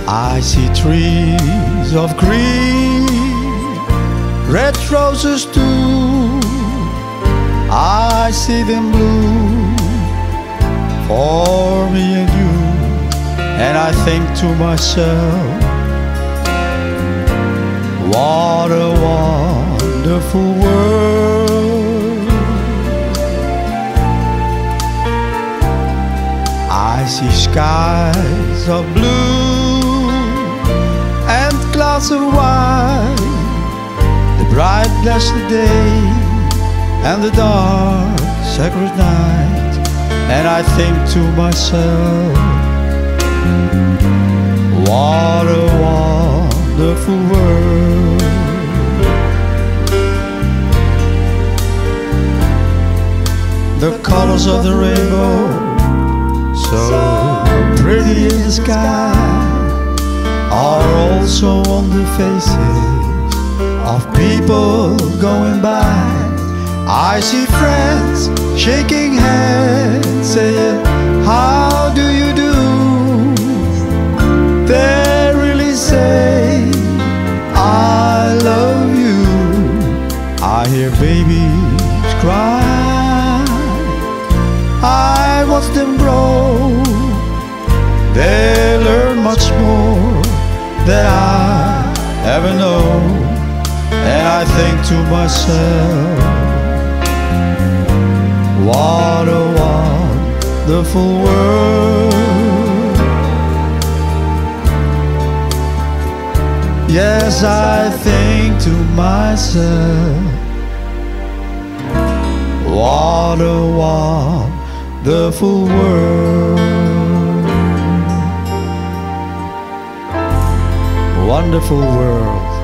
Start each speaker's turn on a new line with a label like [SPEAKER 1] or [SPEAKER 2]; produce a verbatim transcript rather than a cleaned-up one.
[SPEAKER 1] I see trees of green, red roses too. I see them blue for me and you. And I think to myself, what a wonderful world. I see skies of blue and clouds of white, the bright blessed day and the dark sacred night. And I think to myself, what a wonderful world. The colors of the rainbow, so pretty in the sky, are also on the faces of people going by. I see friends shaking hands, saying, how do you do? They really say, I love you. I hear babies cry, I watch them grow. They learn much more than I ever know. And I think to myself, what a wonderful world. Yes, I think to myself, what a wonderful world. Wonderful world.